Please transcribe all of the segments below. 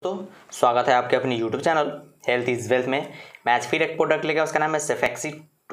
स्वागत है आपके अपनी YouTube channel health is wealth में। मैं आज फिर एक प्रोडक्ट लेकर, उसका नाम है सेफेक्सी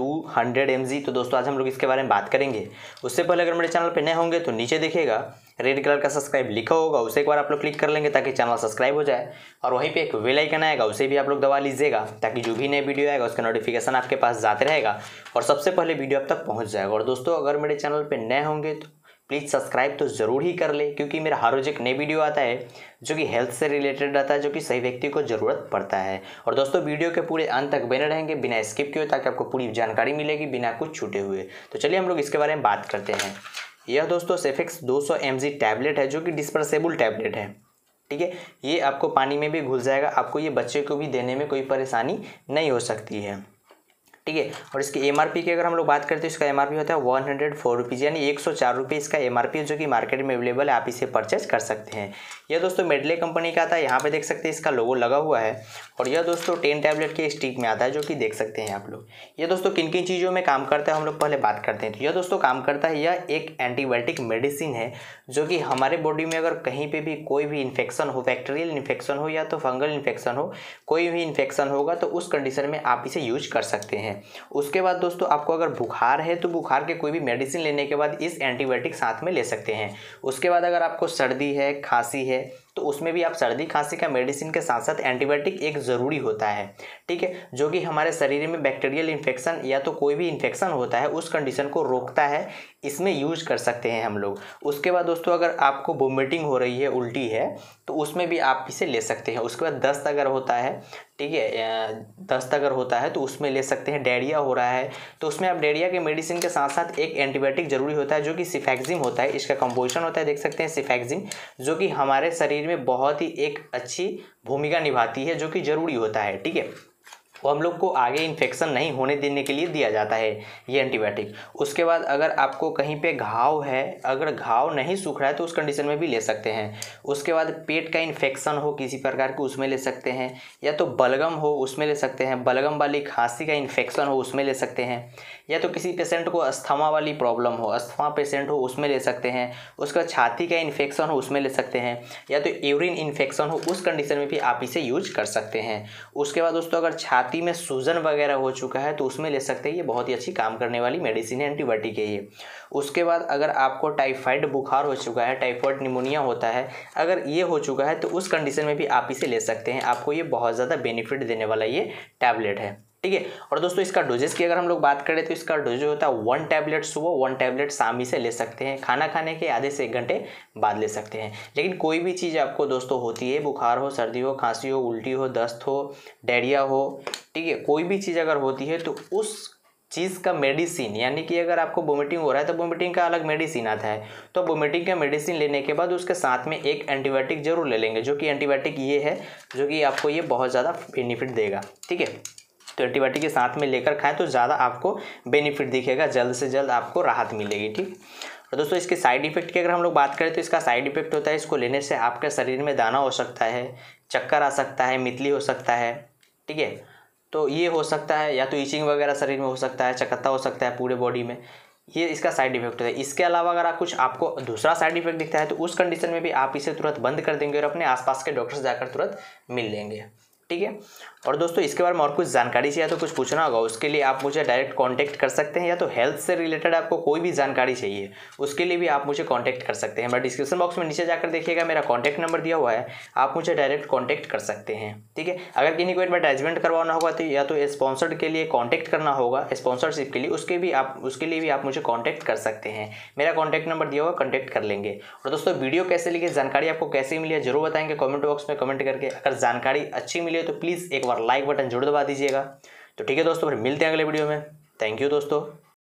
200 mg। तो दोस्तों आज हम लोग इसके बारे में बात करेंगे। उससे पहले अगर मेरे चैनल पे नए होंगे तो नीचे देखिएगा रेड कलर का सब्सक्राइब लिखा होगा, उसे एक बार आप लोग क्लिक कर लेंगे ताकि चैनल सब्सक्राइब हो जाए। और वहीं पे एक बेल आइकन आएगा, उसे भी आप लोग दबा लीजिएगा ताकि जो भी नए वीडियो आएगा उसका नोटिफिकेशन आपके पास जाते रहेगा और सबसे पहले वीडियो आप तक पहुँच जाएगा। और दोस्तों अगर मेरे चैनल पर नए होंगे तो प्लीज़ सब्सक्राइब तो ज़रूर ही कर ले, क्योंकि मेरा हर रोज एक नई वीडियो आता है जो कि हेल्थ से रिलेटेड रहता है, जो कि सही व्यक्ति को ज़रूरत पड़ता है। और दोस्तों वीडियो के पूरे अंत तक बने रहेंगे बिना स्किप किए, ताकि आपको पूरी जानकारी मिलेगी बिना कुछ छूटे हुए। तो चलिए हम लोग इसके बारे में बात करते हैं। यह दोस्तों सेफेक्स 200 mg टैबलेट है, जो कि डिस्पर्सेबल टैबलेट है। ठीक है, ये आपको पानी में भी घुल जाएगा, आपको ये बच्चे को भी देने में कोई परेशानी नहीं हो सकती है। ठीक है, और इसकी एमआरपी की अगर हम लोग बात करते हैं, इसका एमआरपी होता है 104 रुपीज़, यानी 104 रुपये इसका एमआरपी है, जो कि मार्केट में अवेलेबल है, आप इसे परचेज कर सकते हैं। यह दोस्तों मेडले कंपनी का आता है, यहाँ पे देख सकते हैं इसका लोगो लगा हुआ है। और यह दोस्तों 10 टैबलेट के स्टिक में आता है, जो कि देख सकते हैं आप लोग। ये दोस्तों किन किन चीज़ों में काम करता है हम लोग पहले बात करते हैं। तो यह दोस्तों काम करता है, यह एक एंटीबायोटिक मेडिसिन है, जो कि हमारे बॉडी में अगर कहीं पे भी कोई भी इन्फेक्शन हो, बैक्टीरियल इन्फेक्शन हो या तो फंगल इन्फेक्शन हो, कोई भी इन्फेक्शन होगा तो उस कंडीशन में आप इसे यूज कर सकते हैं। उसके बाद दोस्तों आपको अगर बुखार है तो बुखार के कोई भी मेडिसिन लेने के बाद इस एंटीबायोटिक साथ में ले सकते हैं। उसके बाद अगर आपको सर्दी है, खांसी है, तो उसमें भी आप सर्दी खांसी का मेडिसिन के साथ साथ एंटीबायोटिक एक ज़रूरी होता है। ठीक है, जो कि हमारे शरीर में बैक्टीरियल इन्फेक्शन या तो कोई भी इन्फेक्शन होता है उस कंडीशन को रोकता है, इसमें यूज कर सकते हैं हम लोग। उसके बाद दोस्तों अगर आपको वोमिटिंग हो रही है, उल्टी है, तो उसमें भी आप इसे ले सकते हैं। उसके बाद दस्त अगर होता है, ठीक है, दस्त अगर होता है तो उसमें ले सकते हैं। डायरिया हो रहा है तो उसमें आप डायरिया के मेडिसिन के साथ साथ एक एंटीबायोटिक जरूरी होता है, जो कि सिफेक्जिम होता है। इसका कंपोजिशन होता है, देख सकते हैं सिफेक्जिम, जो कि हमारे शरीर में बहुत ही एक अच्छी भूमिका निभाती है, जो कि जरूरी होता है। ठीक है, वो हम लोग को आगे इन्फेक्शन नहीं होने देने के लिए दिया जाता है ये एंटीबायोटिक। उसके बाद अगर आपको कहीं पे घाव है, अगर घाव नहीं सूख रहा है तो उस कंडीशन में भी ले सकते हैं। उसके बाद पेट का इन्फेक्शन हो किसी प्रकार के, उसमें ले सकते हैं। या तो बलगम हो उसमें ले सकते हैं, बलगम वाली खांसी का इन्फेक्शन हो उसमें ले सकते हैं। या तो किसी पेशेंट को अस्थमा वाली प्रॉब्लम हो, अस्थमा पेशेंट हो उसमें ले सकते हैं। उसका छाती का इन्फेक्शन हो उसमें ले सकते हैं। या तो यूरिन इन्फेक्शन हो, उस कंडीशन में भी आप इसे यूज कर सकते हैं। उसके बाद दोस्तों अगर छाती में सूजन वगैरह हो चुका है तो उसमें ले सकते हैं। ये बहुत ही अच्छी काम करने वाली मेडिसिन है, एंटीबायोटिक है ये। उसके बाद अगर आपको टाइफाइड बुखार हो चुका है, टाइफाइड निमोनिया होता है, अगर ये हो चुका है तो उस कंडीशन में भी आप इसे ले सकते हैं। आपको ये बहुत ज़्यादा बेनिफिट देने वाला ये टैबलेट है। ठीक है, और दोस्तों इसका डोजेस की अगर हम लोग बात करें तो इसका डोज होता है 1 टैबलेट सुबह, 1 टैबलेट शाम ही से ले सकते हैं। खाना खाने के आधे से 1 घंटे बाद ले सकते हैं। लेकिन कोई भी चीज़ आपको दोस्तों होती है, बुखार हो, सर्दी हो, खांसी हो, उल्टी हो, दस्त हो, डायरिया हो, ठीक है, कोई भी चीज़ अगर होती है तो उस चीज़ का मेडिसिन, यानी कि अगर आपको वोमिटिंग हो रहा है तो वोमिटिंग का अलग मेडिसिन आता है, तो वोमिटिंग का मेडिसिन लेने के बाद उसके साथ में एक एंटीबायोटिक जरूर ले लेंगे, जो कि एंटीबायोटिक ये है जो कि आपको ये बहुत ज़्यादा बेनिफिट देगा। ठीक है, तो एंटीबायोटिक के साथ में लेकर खाएं तो ज़्यादा आपको बेनिफिट दिखेगा, जल्द से जल्द आपको राहत मिलेगी। ठीक, और दोस्तों इसके साइड इफेक्ट की अगर हम लोग बात करें तो इसका साइड इफेक्ट होता है, इसको लेने से आपके शरीर में दाना हो सकता है, चक्कर आ सकता है, मितली हो सकता है। ठीक है, तो ये हो सकता है, या तो ईचिंग वगैरह शरीर में हो सकता है, चकत्ता हो सकता है पूरे बॉडी में, ये इसका साइड इफेक्ट होता है। इसके अलावा अगर आप कुछ आपको दूसरा साइड इफेक्ट दिखता है तो उस कंडीशन में भी आप इसे तुरंत बंद कर देंगे और अपने आसपास के डॉक्टर से जाकर तुरंत मिल लेंगे। ठीक है, और दोस्तों इसके बारे में और कुछ जानकारी चाहिए तो कुछ पूछना होगा, उसके लिए आप मुझे डायरेक्ट कांटेक्ट कर सकते हैं। या तो हेल्थ से रिलेटेड आपको कोई भी जानकारी चाहिए उसके लिए भी आप मुझे कांटेक्ट कर सकते हैं। मैं डिस्क्रिप्शन बॉक्स में नीचे जाकर देखिएगा, मेरा कांटेक्ट नंबर दिया हुआ है, आप मुझे डायरेक्ट कांटेक्ट कर सकते हैं। ठीक है, अगर किन्हीं को एडवर्टाइजमेंट करवाना होगा तो या तो स्पॉन्सर्ड के लिए कॉन्टैक्ट करना होगा, स्पॉन्सरशिप के लिए, उसके लिए भी आप मुझे कॉन्टैक्ट कर सकते हैं। मेरा कॉन्टैक्ट नंबर दिया हुआ, कॉन्टैक्ट कर लेंगे। और दोस्तों वीडियो कैसे लगी, जानकारी आपको कैसे मिली है जरूर बताएंगे कॉमेंट बॉक्स में कमेंट करके। अगर जानकारी अच्छी मिली है तो प्लीज़ एक बार लाइक बटन जरूर दबा दीजिएगा। तो ठीक है दोस्तों, फिर मिलते हैं अगले वीडियो में। थैंक यू दोस्तों।